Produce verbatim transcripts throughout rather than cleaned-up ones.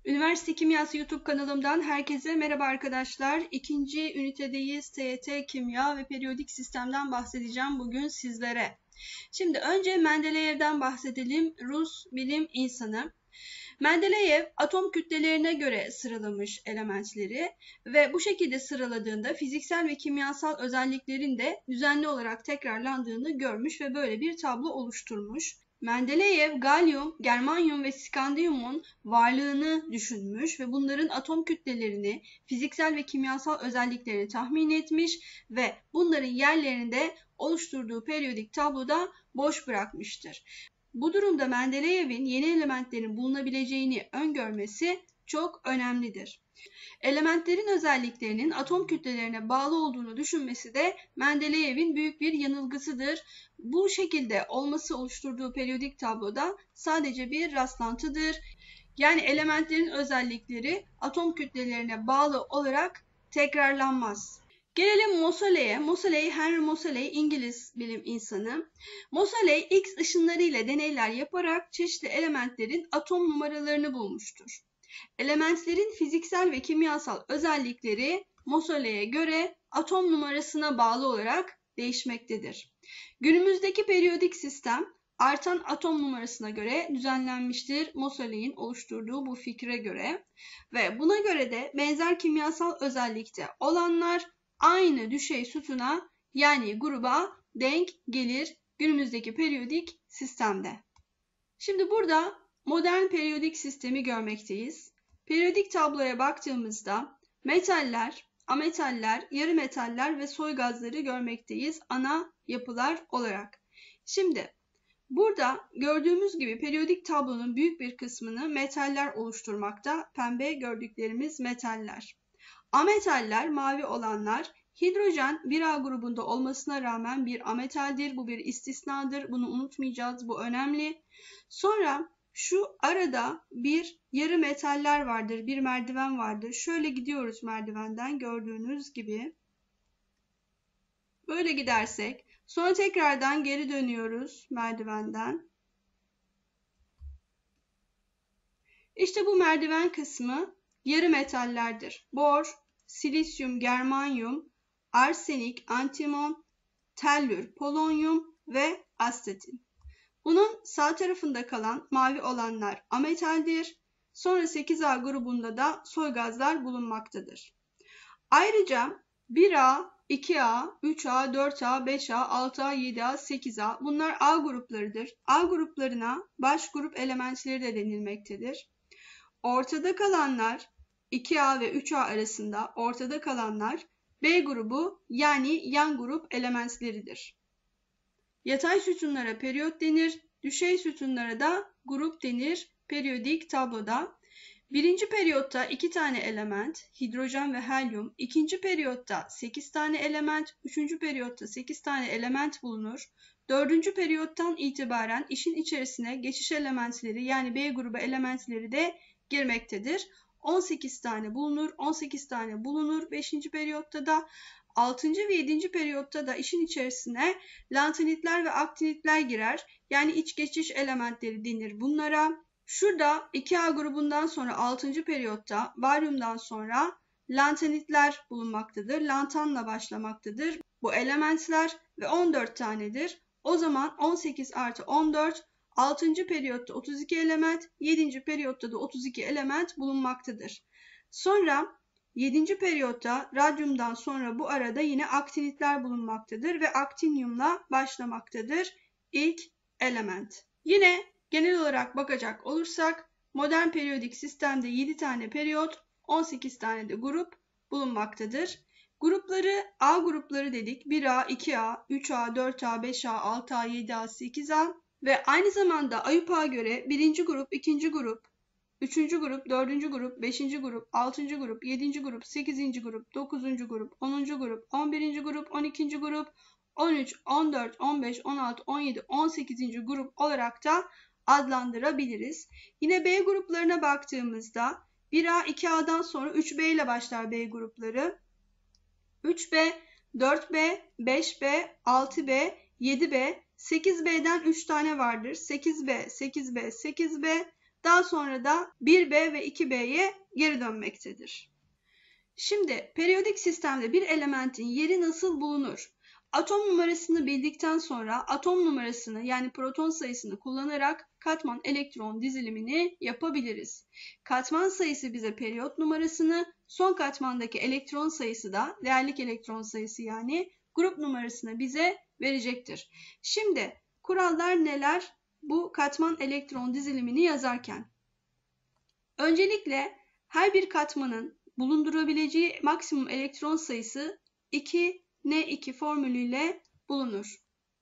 Üniversite Kimyası YouTube kanalımdan herkese merhaba arkadaşlar. İkinci ünitedeyiz. T Y T Kimya ve Periyodik Sistem'den bahsedeceğim bugün sizlere. Şimdi önce Mendeleyev'den bahsedelim. Rus bilim insanı. Mendeleyev atom kütlelerine göre sıralamış elementleri ve bu şekilde sıraladığında fiziksel ve kimyasal özelliklerin de düzenli olarak tekrarlandığını görmüş ve böyle bir tablo oluşturmuş. Mendeleyev, galyum, germanyum ve skandiyumun varlığını düşünmüş ve bunların atom kütlelerini, fiziksel ve kimyasal özelliklerini tahmin etmiş ve bunların yerlerini de oluşturduğu periyodik tabloda boş bırakmıştır. Bu durumda Mendeleyev'in yeni elementlerin bulunabileceğini öngörmesi çok önemlidir. Elementlerin özelliklerinin atom kütlelerine bağlı olduğunu düşünmesi de Mendeleyev'in büyük bir yanılgısıdır. Bu şekilde olması oluşturduğu periyodik tabloda sadece bir rastlantıdır. Yani elementlerin özellikleri atom kütlelerine bağlı olarak tekrarlanmaz. Gelelim Moseley'e. Moseley, Henry Moseley, İngiliz bilim insanı. Moseley X ışınları ile deneyler yaparak çeşitli elementlerin atom numaralarını bulmuştur. Elementlerin fiziksel ve kimyasal özellikleri Moseley'e göre atom numarasına bağlı olarak değişmektedir. Günümüzdeki periyodik sistem artan atom numarasına göre düzenlenmiştir Moseley'in oluşturduğu bu fikre göre ve buna göre de benzer kimyasal özellikte olanlar aynı düşey sütuna yani gruba denk gelir günümüzdeki periyodik sistemde. Şimdi burada modern periyodik sistemi görmekteyiz. Periyodik tabloya baktığımızda metaller, ametaller, yarı metaller ve soy gazları görmekteyiz ana yapılar olarak. Şimdi burada gördüğümüz gibi periyodik tablonun büyük bir kısmını metaller oluşturmakta. Pembe gördüklerimiz metaller. Ametaller, mavi olanlar, hidrojen bir A grubunda olmasına rağmen bir ametaldir. Bu bir istisnadır. Bunu unutmayacağız. Bu önemli. Sonra şu arada bir yarı metaller vardır. Bir merdiven vardır. Şöyle gidiyoruz merdivenden gördüğünüz gibi. Böyle gidersek sonra tekrardan geri dönüyoruz merdivenden. İşte bu merdiven kısmı yarı metallerdir. Bor, silisyum, germanyum, arsenik, antimon, tellür, polonyum ve asetin. Bunun sağ tarafında kalan mavi olanlar ametaldir. Sonra sekiz A grubunda da soy gazlar bulunmaktadır. Ayrıca bir A, iki A, üç A, dört A, beş A, altı A, yedi A, sekiz A bunlar A gruplarıdır. A gruplarına baş grup elementleri de denilmektedir. Ortada kalanlar iki A ve üç A arasında ortada kalanlar B grubu yani yan grup elementleridir. Yatay sütunlara periyot denir, düşey sütunlara da grup denir periyodik tabloda. Birinci periyotta iki tane element, hidrojen ve helyum, ikinci periyotta sekiz tane element, üçüncü periyotta sekiz tane element bulunur. Dördüncü periyottan itibaren işin içerisine geçiş elementleri yani B grubu elementleri de girmektedir. on sekiz tane bulunur, on sekiz tane bulunur. beşinci periyotta da altıncı ve yedinci periyotta da işin içerisine lantanitler ve aktinitler girer. Yani iç geçiş elementleri denir bunlara. Şurada iki A grubundan sonra altıncı periyotta baryumdan sonra lantanitler bulunmaktadır. Lantanla başlamaktadır bu elementler ve on dört tanedir. O zaman on sekiz artı on dört altıncı periyotta otuz iki element, yedinci periyotta da otuz iki element bulunmaktadır. Sonra yedinci periyotta radyumdan sonra bu arada yine aktinitler bulunmaktadır ve aktinyumla başlamaktadır ilk element. Yine genel olarak bakacak olursak modern periyodik sistemde yedi tane periyot, on sekiz tane de grup bulunmaktadır. Grupları A grupları dedik. bir A, iki A, üç A, dört A, beş A, altı A, yedi A, sekiz A ve aynı zamanda AYUPA'ya göre birinci grup, ikinci grup, üçüncü grup, dördüncü grup, beşinci grup, altıncı grup, yedinci grup, sekizinci grup, dokuzuncu grup, onuncu grup, on birinci grup, on ikinci grup, on üç, on dört, on beş, on altı, on yedi, on sekizinci grup olarak da adlandırabiliriz. Yine B gruplarına baktığımızda bir A, iki A'dan sonra üç B ile başlar B grupları. üç B, dört B, beş B, altı B, yedi B, sekiz B'den üç tane vardır. sekiz B, sekiz B, sekiz B, Daha sonra da bir B ve iki B'ye geri dönmektedir. Şimdi periyodik sistemde bir elementin yeri nasıl bulunur? Atom numarasını bildikten sonra atom numarasını yani proton sayısını kullanarak katman elektron dizilimini yapabiliriz. Katman sayısı bize periyot numarasını, son katmandaki elektron sayısı da değerlik elektron sayısı yani grup numarasını bize verecektir. Şimdi kurallar neler? Bu katman elektron dizilimini yazarken. Öncelikle her bir katmanın bulundurabileceği maksimum elektron sayısı iki N iki formülüyle bulunur.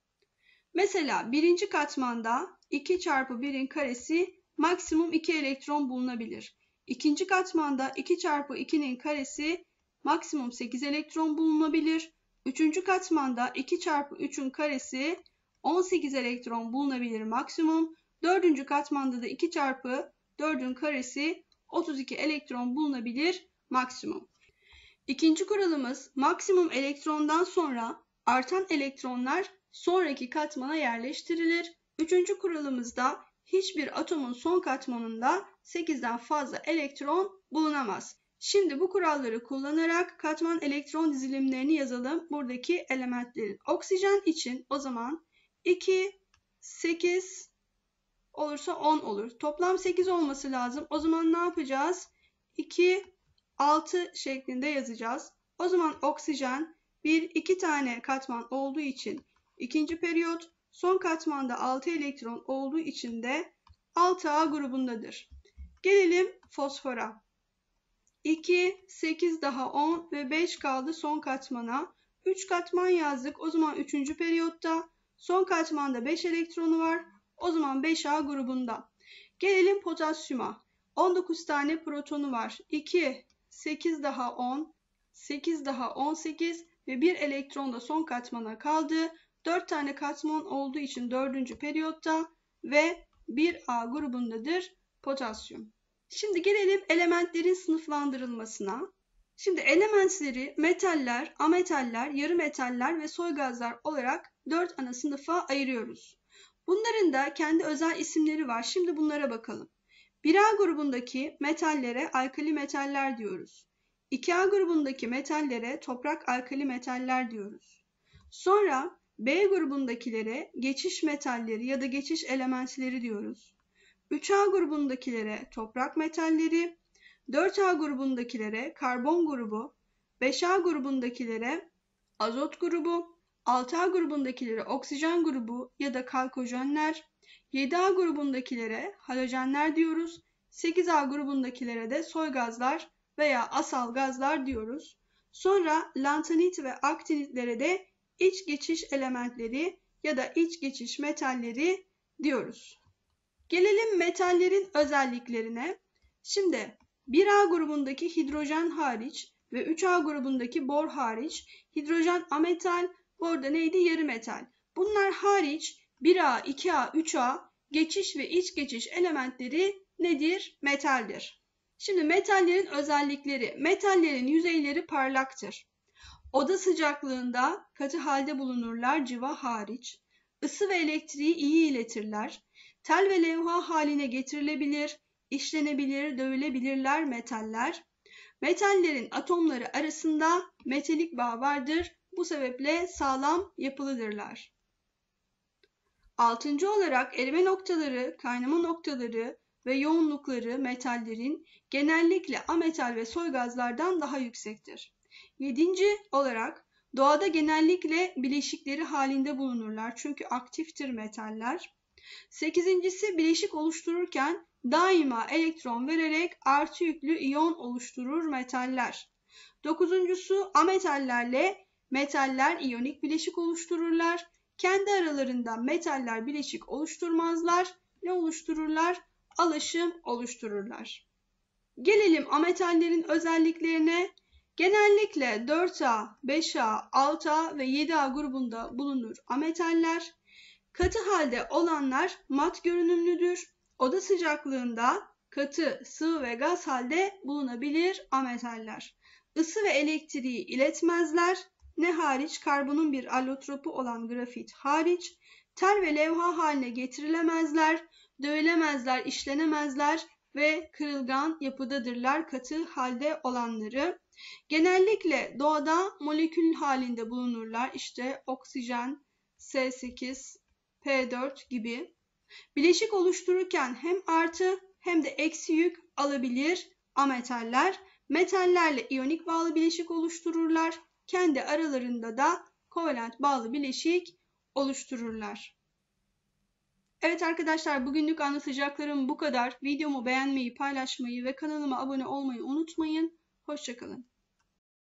Mesela birinci katmanda iki çarpı birin karesi maksimum iki elektron bulunabilir. İkinci katmanda iki çarpı ikinin karesi maksimum sekiz elektron bulunabilir. Üçüncü katmanda iki çarpı üçün karesi on sekiz elektron bulunabilir maksimum. Dördüncü katmanda da iki çarpı dördün karesi otuz iki elektron bulunabilir maksimum. İkinci kuralımız maksimum elektrondan sonra artan elektronlar sonraki katmana yerleştirilir. Üçüncü kuralımızda hiçbir atomun son katmanında sekizden fazla elektron bulunamaz. Şimdi bu kuralları kullanarak katman elektron dizilimlerini yazalım. Buradaki elementlerin. Oksijen için o zaman iki, sekiz olursa on olur. Toplam sekiz olması lazım. O zaman ne yapacağız? iki, altı şeklinde yazacağız. O zaman oksijen bir, iki tane katman olduğu için ikinci periyot, son katmanda altı elektron olduğu için de altı A grubundadır. Gelelim fosfora. iki, sekiz daha on ve beş kaldı son katmana. üç katman yazdık. O zaman üçüncü periyotta son katmanda beş elektronu var. O zaman beş A grubunda. Gelelim potasyuma. on dokuz tane protonu var. iki, sekiz daha on, sekiz daha on sekiz ve bir elektron da son katmana kaldı. dört tane katman olduğu için dördüncü periyotta ve bir A grubundadır potasyum. Şimdi gelelim elementlerin sınıflandırılmasına. Şimdi elementleri metaller, ametaller, yarı metaller ve soy gazlar olarak dört ana sınıfa ayırıyoruz. Bunların da kendi özel isimleri var. Şimdi bunlara bakalım. bir A grubundaki metallere alkali metaller diyoruz. iki A grubundaki metallere toprak alkali metaller diyoruz. Sonra B grubundakilere geçiş metalleri ya da geçiş elementleri diyoruz. üç A grubundakilere toprak metalleri, dört A grubundakilere karbon grubu, beş A grubundakilere azot grubu, altı A grubundakilere oksijen grubu ya da kalkojenler, yedi A grubundakilere halojenler diyoruz. sekiz A grubundakilere de soy gazlar veya asal gazlar diyoruz. Sonra lantanit ve aktinitlere de iç geçiş elementleri ya da iç geçiş metalleri diyoruz. Gelelim metallerin özelliklerine. Şimdi bir A grubundaki hidrojen hariç ve üç A grubundaki bor hariç hidrojen ametal, bor da neydi? Yarı metal. Bunlar hariç bir A, iki A, üç A geçiş ve iç geçiş elementleri nedir? Metaldir. Şimdi metallerin özellikleri. Metallerin yüzeyleri parlaktır. Oda sıcaklığında katı halde bulunurlar civa hariç. Isı ve elektriği iyi iletirler. Tel ve levha haline getirilebilir, işlenebilir, dövülebilirler metaller. Metallerin atomları arasında metalik bağ vardır. Bu sebeple sağlam yapılıdırlar. Altıncı olarak erime noktaları, kaynama noktaları ve yoğunlukları metallerin genellikle ametal ve soy gazlardan daha yüksektir. Yedinci olarak doğada genellikle bileşikleri halinde bulunurlar çünkü aktiftir metaller. Sekizincisi bileşik oluştururken daima elektron vererek artı yüklü iyon oluşturur metaller. Dokuzuncusu ametallerle metaller iyonik bileşik oluştururlar. Kendi aralarında metaller bileşik oluşturmazlar. Ne oluştururlar? Alaşım oluştururlar. Gelelim ametallerin özelliklerine. Genellikle dört A, beş A, altı A ve yedi A grubunda bulunur ametaller. Katı halde olanlar mat görünümlüdür. Oda sıcaklığında katı, sıvı ve gaz halde bulunabilir ametaller. Isı ve elektriği iletmezler. Ne hariç? Karbonun bir allotropu olan grafit hariç. Tel ve levha haline getirilemezler. dövülemezler, işlenemezler ve kırılgan yapıdadırlar katı halde olanları. Genellikle doğada molekül halinde bulunurlar. İşte oksijen, S sekiz, P dört gibi. Bileşik oluştururken hem artı hem de eksi yük alabilir ametaller. Metallerle iyonik bağlı bileşik oluştururlar. Kendi aralarında da kovalent bağlı bileşik oluştururlar. Evet arkadaşlar, bugünlük anlatacaklarım bu kadar. Videomu beğenmeyi, paylaşmayı ve kanalıma abone olmayı unutmayın. Hoşça kalın.